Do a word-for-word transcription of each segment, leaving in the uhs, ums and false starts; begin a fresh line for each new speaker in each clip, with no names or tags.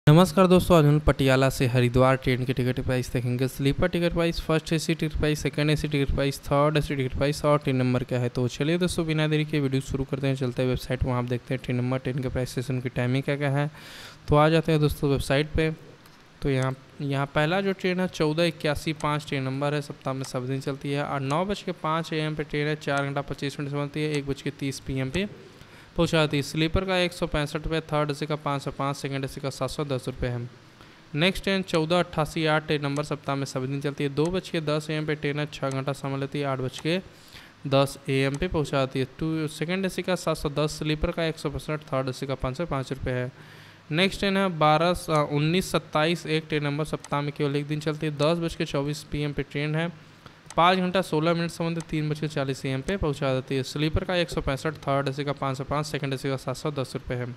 नमस्कार दोस्तों, आज हम पटियाला से हरिद्वार ट्रेन की टिकट प्राइस देखेंगे। Sleeper ticket price, first AC ticket price, second AC ticket price, third AC ticket price और ट्रेन नंबर क्या है। तो चलिए दोस्तों, बिना देरी के वीडियो शुरू करते हैं। चलते हैं वेबसाइट, वहाँ आप देखते हैं ट्रेन नंबर, ट्रेन के प्राइस, स्टेशन की टाइमिंग क्या क्या है। तो आ जाते हैं दोस्तों वेबसाइट पर। तो यहाँ यहाँ पहला जो ट्रेन है चौदह इक्यासी पाँच ट्रेन नंबर है, सप्ताह में सब दिन चलती है। और नौ बज के पाँच ए एम पे ट्रेन है, चार घंटा पच्चीस मिनट चलती है, एक बज के तीस पी एम पे पहुँचाती है। स्लीपर का एक सौ पैंसठ रुपये, थर्ड एसी का पाँच सौ पाँच, सेकेंड एसी का सात सौ दस रुपये है। नेक्स्ट ट्रेन चौदह अट्ठासी आठ ट्रेन नंबर, सप्ताह में सभी दिन चलती है। दो बज के दस ए एम पे ट्रेन है, छः घंटा समय लेती है, आठ बज के दस ए एम पे पहुँचाती है। टू सेकेंड एसी का सात सौ दस, स्लीपर का एक सौ पैंसठ, थर्ड एसी का पाँच सौ पाँच रुपये है। नेक्स्ट ट्रेन है बारह उन्नीस सत्ताईस एक ट्रेन नंबर, सप्ताह में केवल एक दिन चलती है। दस बज के चौबीस पी एम पे ट्रेन है, पाँच घंटा सोलह मिनट संबंधित, तीन बज के चालीस ए एम पे पहुँचा देती है। स्लीपर का एक सौ पैंसठ, थर्ड एसी का पाँच सौ पाँच, सेकेंड एसी का सात सौ दस रुपये है।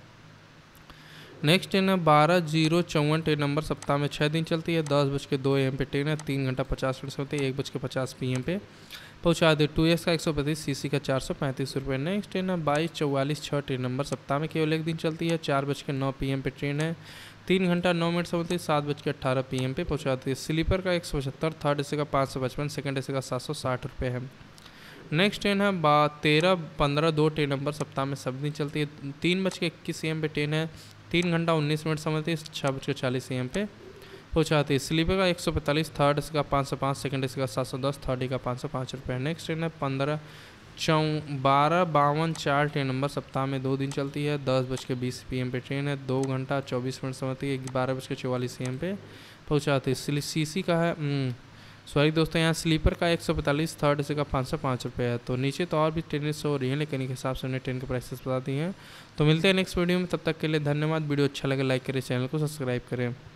नेक्स्ट ट्रेन है बारह जीरो चौवन ट्रेन नंबर, सप्ताह में छः दिन चलती है। दस बज के दो ए एम पे ट्रेन है, तीन घंटा पचास मिनट होती है, एक बज के पचास पी एम पे पहुँचा दी। टू एस का एक सौ पैंतीस, सी सी का चार सौ पैंतीस रुपये। नेक्स्ट ट्रेन है बाईस चौवालीस छः ट्रेन नंबर, सप्ताह में केवल एक दिन चलती है। चार बज के नौ पी एम पे ट्रेन है, तीन घंटा नौ मिनट से होती है, सात बज के अट्ठारह पी एम पे पहुँचाती है। स्लीपर का एक सौ पचहत्तर, थर्ड एसी का पाँच सौ पचपन, सेकेंड एसी का सात सौ साठ रुपये है। नेक्स्ट ट्रेन है बा तेरह पंद्रह दो ट्रेन नंबर, सप्ताह में सब दिन चलती है। तीन बज के इक्कीस ए एम पे ट्रेन है, तीन घंटा उन्नीस मिनट समझती है, छः बज के चालीस ए एम पे पहुँचाती है। स्लीपर का एक सौ पैंतालीस, थर्ड एसी का पाँच सौ पाँच, सेकेंड एसी का सात सौ दस, थर्ड ए का पाँच सौ पाँच रुपये है। नेक्स्ट ट्रेन है पंद्रह चौ बारह बावन चार ट्रेन नंबर, सप्ताह में दो दिन चलती है। दस बज के बीस पी एम पे ट्रेन है, दो घंटा चौबीस मिनट समझती है, बारह बज के चौवालीस ए एम पे पहुँचाती है। सी सी का है सॉरी दोस्तों, यहाँ स्लीपर का एक सौ पैंतालीस, थर्ड एसी का पाँच सौ पाँच रुपये है। तो नीचे तो और भी ट्रेनें शो हो रही हैं, लेकिन इनके हिसाब से उन्हें ट्रेन के प्राइसेस बता दी हैं। तो मिलते हैं नेक्स्ट वीडियो में, तब तक के लिए धन्यवाद। वीडियो अच्छा लगे लाइक करें, चैनल को सब्सक्राइब करें।